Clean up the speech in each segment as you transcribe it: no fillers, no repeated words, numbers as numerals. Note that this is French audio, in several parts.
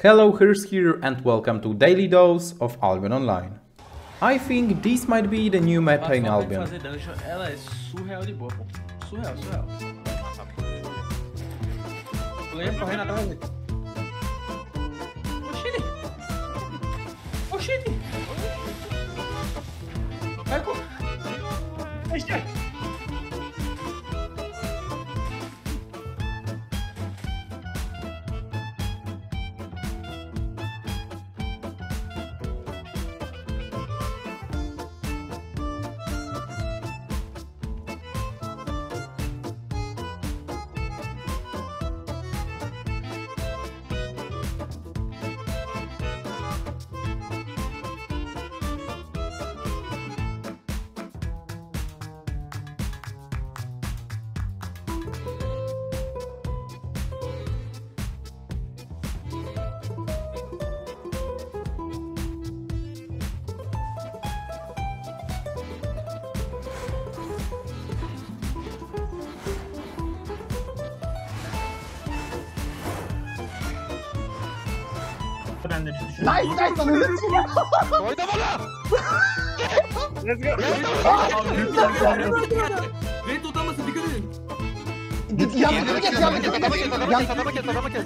Hello, Hyrst here and welcome to Daily Dose of Albion Online. I think this might be the new meta in Albion. Ela é surreal de boa, pô. Surreal. O Leyvi correndo atrás dele. Oxente! Vai, pô! Nice ananı sikeyim. Oynama lan! Let's go. Vem tutamasın, dikkat edin. Git yanına kes. Adama kes.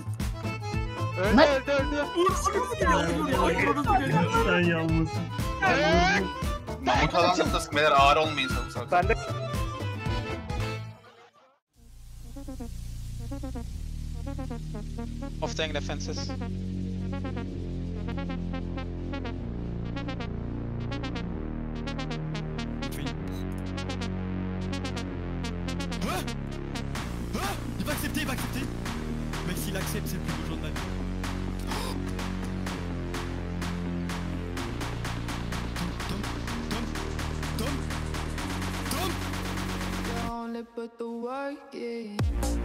Öldü. Sen yalnızsın. Mahmut alan da sıkmalar ağır olmayın sakın. Ben de Off tank defenses. Il va accepter. Mec, s'il accepte, c'est le plus beau jour de ma vie. Tom. Don't put the work in.